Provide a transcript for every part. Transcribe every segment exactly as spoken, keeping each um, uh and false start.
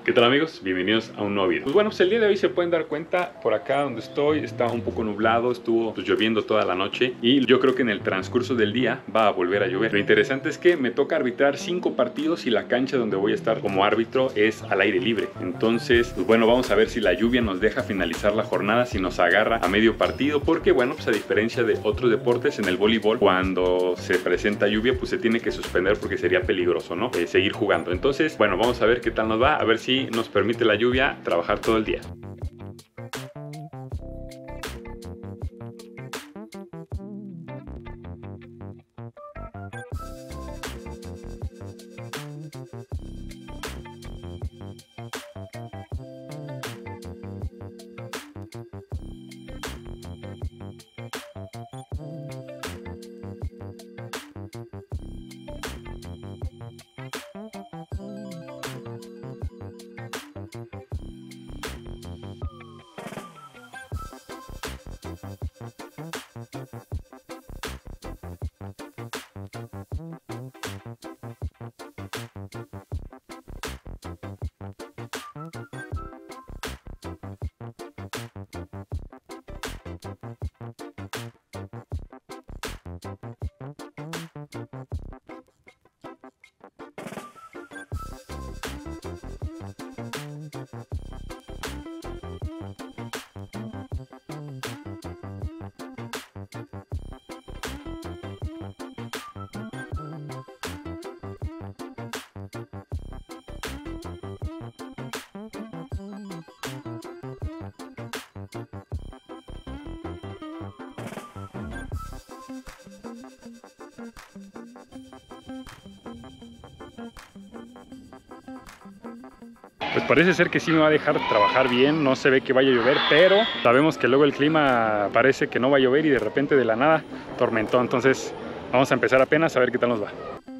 ¿Qué tal amigos? Bienvenidos a un nuevo video. Pues bueno, pues el día de hoy se pueden dar cuenta, por acá donde estoy está un poco nublado, estuvo pues, lloviendo toda la noche y yo creo que en el transcurso del día va a volver a llover. Lo interesante es que me toca arbitrar cinco partidos y la cancha donde voy a estar como árbitro es al aire libre. Entonces, pues bueno, vamos a ver si la lluvia nos deja finalizar la jornada, si nos agarra a medio partido, porque bueno, pues a diferencia de otros deportes, en el voleibol, cuando se presenta lluvia, pues se tiene que suspender porque sería peligroso, ¿no? Eh, seguir jugando. Entonces, bueno, vamos a ver qué tal nos va, a ver si nos permite la lluvia trabajar todo el día. Pues parece ser que sí me va a dejar trabajar bien, no se ve que vaya a llover, pero sabemos que luego el clima parece que no va a llover y de repente de la nada tormentó. Entonces vamos a empezar apenas a ver qué tal nos va.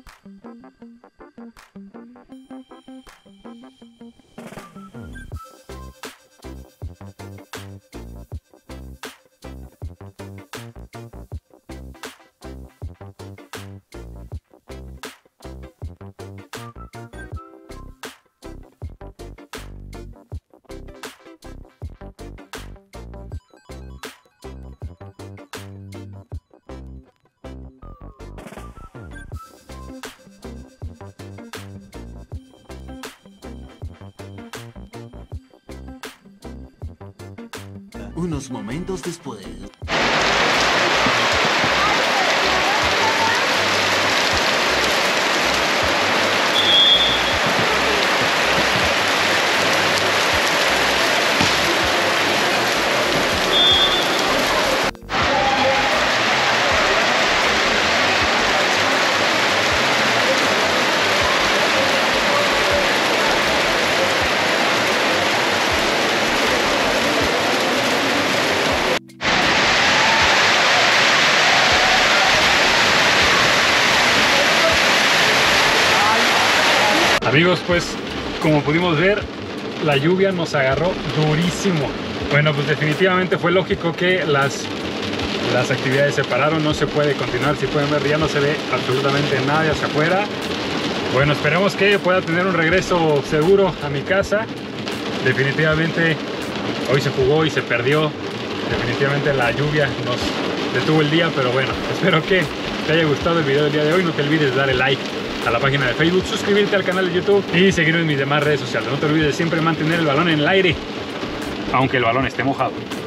Unos momentos después. Amigos, pues como pudimos ver, la lluvia nos agarró durísimo. Bueno, pues definitivamente fue lógico que las, las actividades se pararon, no se puede continuar. Si pueden ver, ya no se ve absolutamente nada hacia afuera. Bueno, esperemos que pueda tener un regreso seguro a mi casa. Definitivamente hoy se jugó y se perdió. Definitivamente la lluvia nos detuvo el día, pero bueno, espero que te haya gustado el video del día de hoy. No te olvides de darle like a la página de Facebook, suscribirte al canal de YouTube y seguirme en mis demás redes sociales. No te olvides de siempre mantener el balón en el aire, aunque el balón esté mojado.